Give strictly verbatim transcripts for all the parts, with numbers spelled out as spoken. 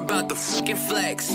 about to fucking flex.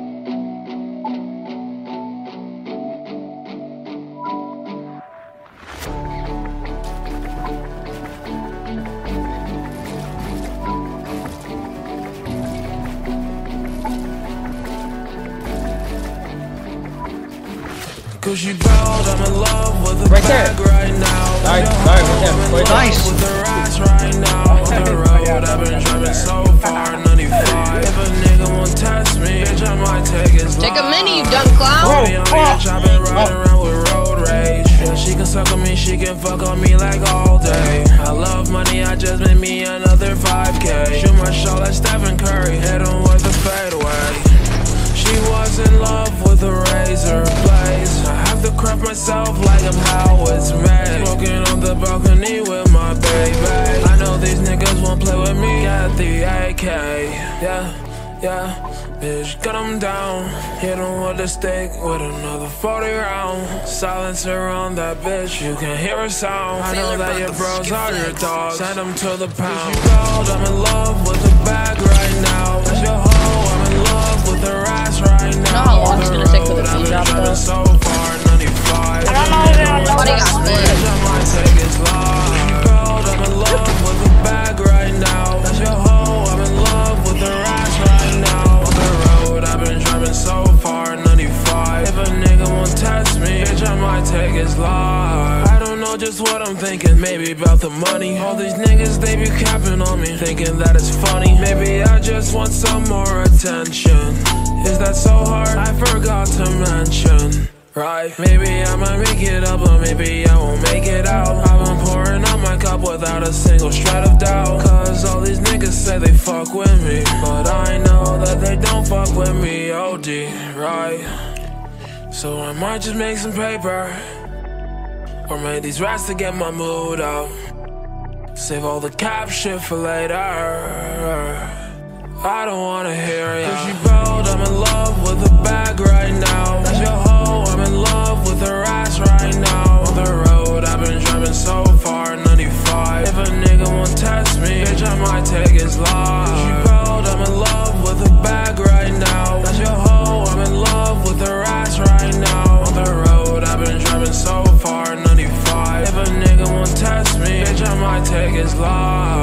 Cause you bowed, I'm in love with the right bag there. right now. Alright, alright, right there. Nice. With the rats right now. On the road, I've been driving so far, ninety-five. If a nigga won't test me, bitch, I might take his life. Take a mini, you dumb clown. Baby, I'm here chopping, riding around with road rage. Yeah, she can suck on me, she can fuck on me like all day. I love money, I just made me another five K. Shoot my shot like Stephen Curry, hit him with a fadeaway. She was in love with a razor blades. I have to craft myself like I'm how it's made. Smoking on the balcony with my baby. I know these niggas won't play with me at the A K. Yeah, yeah, bitch, cut them down. Hit them with a stick with another forty round. Silencer on that bitch, you can hear a sound. I know that your bros are your dogs. Send them to the pound. You cold, I'm in love with the bag right now. That's your hoe, I'm in love with the rats right now. You know how long it's gonna take for the food drop though? So far, ninety-five. I don't know if everybody got split. I might take his life. You cold, I'm in love with the bag right now. That's your hoe, I'm in love with the rats right now. On the road, I've been driving so far, ninety-five. If a nigga won't test me, bitch, I might take his life. I don't know just what I'm thinking, maybe about the money. All these niggas, they be capping on me, thinking that it's funny. Maybe I just want some more attention. Is that so hard? I forgot to mention. Right, maybe I might make it up, but maybe I won't make it out. I've been pouring out my cup without a single shred of doubt. Cause all these niggas say they fuck with me, but I know that they don't fuck with me, O D, right? So I might just make some paper, or make these rats to get my mood out. Save all the cap shit for later. I don't wanna hear ya. Cause you bowed, I'm in love with the bag right now. That's your hoe, I'm in love with the rats right now. On the road, I've been driving so far, ninety-five. If a nigga won't test me, bitch, I might take his life. Cause you bowed, I'm in love with the bag right now. That's your hoe, I'm in love with the rats right now. On the road, I've been driving so far, ninety-five. If a nigga won't test me, bitch, I might take his life.